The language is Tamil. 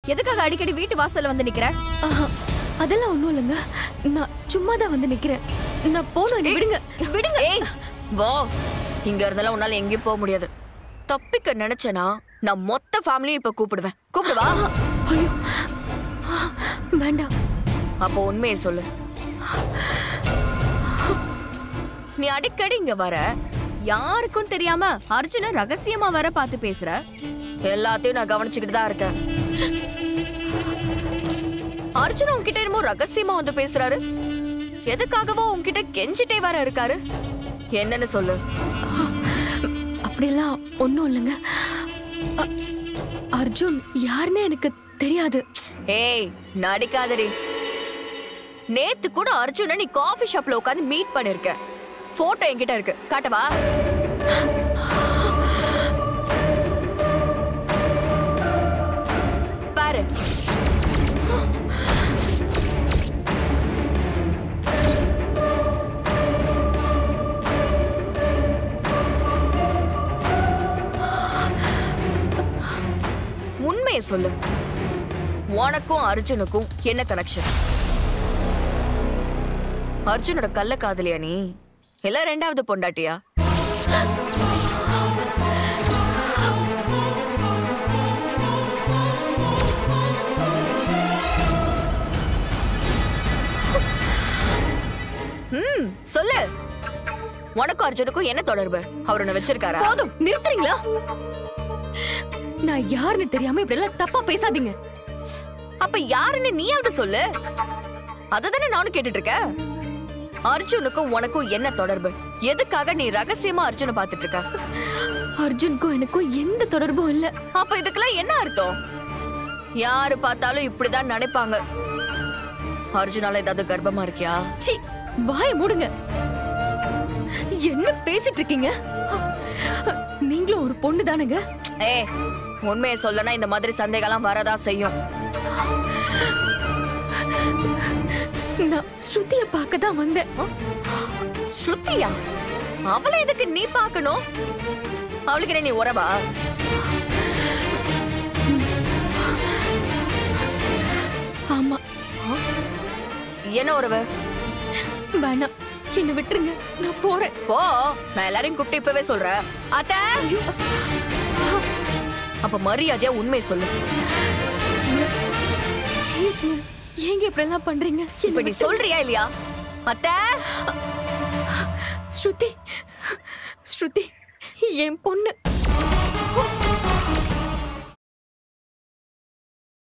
எதுக்காக அடிக்கடி வீட்டு வாசல்ல வந்து நிக்கிற? அதெல்லாம் ஒண்ணும் இல்லைங்க. நான் சும்மா தான் வந்து நிக்கிறேன். நான் போணும். விடுங்க விடுங்க. ஏய் வா. இங்க இருந்தெல்லாம் உன்னால எங்கேயும் போக முடியாது. தப்பிக்க நினைச்சனா நான் மொத்த ஃபேமிலியும் இப்ப கூப்பிடுவேன். கூப்பிடுவா? ஐயோ வேண்டாம். அப்போ உண்மையை சொல்லு. நீ அடிக்கடி இங்க வர, யாருக்கும் தெரியாம அர்ஜுன ரகசியமா வர பார்த்து பேசுற. எல்லாத்தையும் நான் கவனிச்சுக்கிட்டு தான் இருக்கேன். அர்ஜுன் உன்கிட்ட என்னமோ ரகசியமா வந்து பேசுறாரு. எதுக்காகவோ உன்கிட்ட கெஞ்சிட்டே வர இருக்காரு. என்னன்னு சொல்லு. அப்படியெல்லாம் ஒண்ணும் இல்லைங்க. அர்ஜுன் யாருன்னு எனக்கு தெரியாது. ஏய் நடிக்காதடி. நேத்து கூட அர்ஜுன நீ காஃபி ஷாப்ல உட்கார்ந்து மீட் பண்ணிருக்க. போட்டோ என்கிட்ட இருக்கு, காட்டவா? பாரு. உண்மையை சொல்லு. உனக்கும் அர்ஜுனுக்கும் என்ன கனெக்ஷன்? அர்ஜுனோட கள்ள காதலியா நீ? இல்ல ரெண்டாவது பொண்டாட்டியா? சொல்லு. உனக்கும் அர்ஜுனுக்கும் என்ன தொடர்பு? அவர் உன்னை வச்சிருக்காரா? போதும், நிறுத்துறீங்களா? நான் யாருன்னு தெரியாம இப்படி எல்லாம் தப்பா பேசாதீங்க. அப்ப யாருன்னு நீயாவது சொல்லு. அததானே நானும் கேட்டுட்டு இருக்கேன். அர்ஜுனுக்கும் உனக்கும் என்ன தொடர்பு? எதுக்காக நீ ரகசியமா அர்ஜுனை பாத்துட்டு இருக்க? அர்ஜுனுக்கும் எனக்கும் எந்த தொடர்பும் இல்ல. அப்ப இதுக்கெல்லாம் என்ன அர்த்தம்? யாரு பார்த்தாலும் இப்படிதான் நினைப்பாங்க. அர்ஜுனால ஏதாவது கர்ப்பமா இருக்கியா? சீ, வாயை மூடுங்க. என்ன பேசிட்டு இருக்கீங்க? நீங்களும் ஒரு பொண்ணு தானுங்க. ஏய், உண்மையை சொல்லனா இந்த மாதிரி சந்தேகம்லாம் வரதான் செய்யும். நான் ஸ்ருதியை பார்க்க தான் வந்தேன். ஸ்ருதியா? அவளை எதுக்கு நீ பார்க்கணும்? அவளுக்கு நீ உறவா? ஆமா. என்ன உறவு? வேணாம், என்ன விட்டுருங்க, நான் போறேன். போ. நான் எல்லாரையும் கூப்பிட்டு இப்பவே சொல்றேன். அத்தை, அப்ப மரியாதையா உண்மையை சொல்லு. ஏங்க இப்படி எல்லாம் பண்றீங்க? இப்ப நீ சொல்றியா இல்லையா? அத்தை, ஸ்ருதி, ஸ்ருதி என் பொண்ணு.